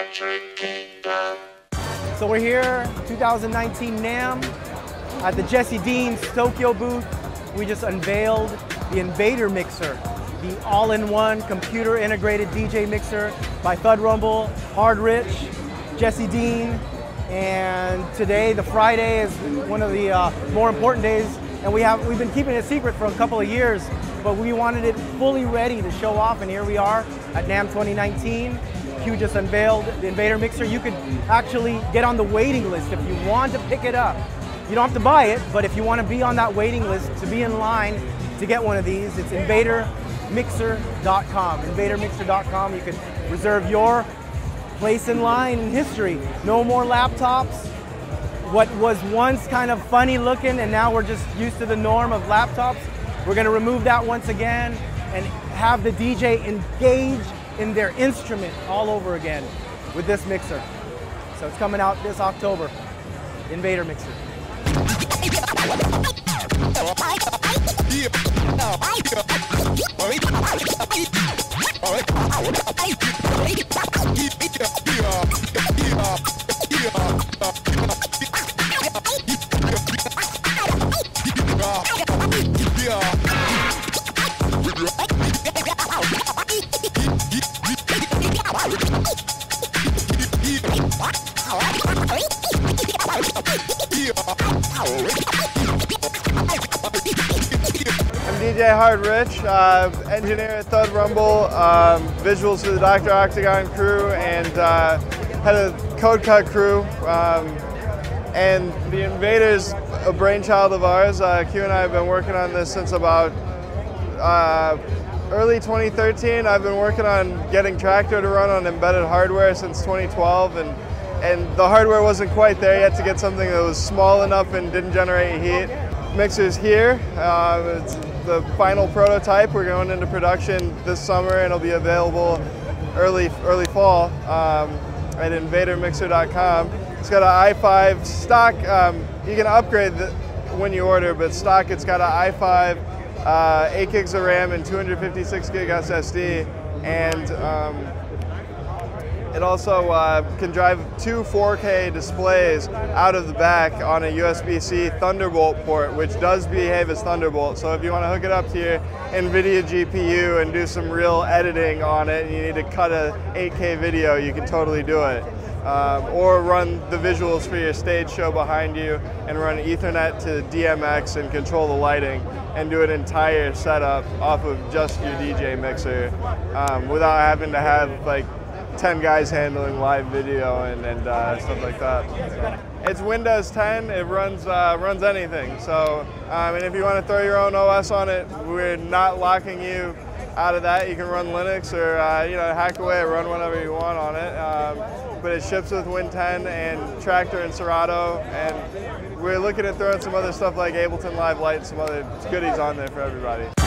So we're here, 2019 NAMM, at the Jesse Dean's Tokyo booth. We just unveiled the Invader Mixer, the all-in-one computer integrated DJ mixer by Thud Rumble, Hard Rich, Jesse Dean, and today, the Friday, is one of the more important days, and we've been keeping it secret for a couple of years, but we wanted it fully ready to show off, and here we are at NAMM 2019. Q just unveiled the Invader Mixer. You could actually get on the waiting list if you want to pick it up. You don't have to buy it, but if you want to be on that waiting list to be in line to get one of these, it's invadermixer.com. Invadermixer.com. You can reserve your place in line in history. No more laptops. What was once kind of funny looking and now we're just used to the norm of laptops, we're going to remove that once again and have the DJ engage in their instrument all over again with this mixer. So it's coming out this October. Invader Mixer. I'm DJ Hard Rich, engineer at Thud Rumble, visuals for the Dr. Octagon crew, and head of Code Cut crew. And the Invader's a brainchild of ours. Q and I have been working on this since about early 2013. I've been working on getting Traktor to run on embedded hardware since 2012, and the hardware wasn't quite there yet to get something that was small enough and didn't generate heat. Mixer's here. It's the final prototype. We're going into production this summer and it'll be available early fall at invadermixer.com. It's got an i5 stock. You can upgrade when you order, but stock it's got an i5, 8 gigs of RAM and 256 gig SSD, and it also can drive 2 4K displays out of the back on a USB-C Thunderbolt port, which does behave as Thunderbolt. So if you want to hook it up to your NVIDIA GPU and do some real editing on it, and you need to cut a 8K video, you can totally do it. Or run the visuals for your stage show behind you and run Ethernet to DMX and control the lighting and do an entire setup off of just your DJ mixer without having to have like 10 guys handling live video and stuff like that. So, it's Windows 10, it runs anything. So, and if you want to throw your own OS on it, we're not locking you out of that. You can run Linux or hack away or run whatever you want on it. But it ships with Win 10 and Traktor and Serato, and we're looking at throwing some other stuff like Ableton Live Lite and some other goodies on there for everybody.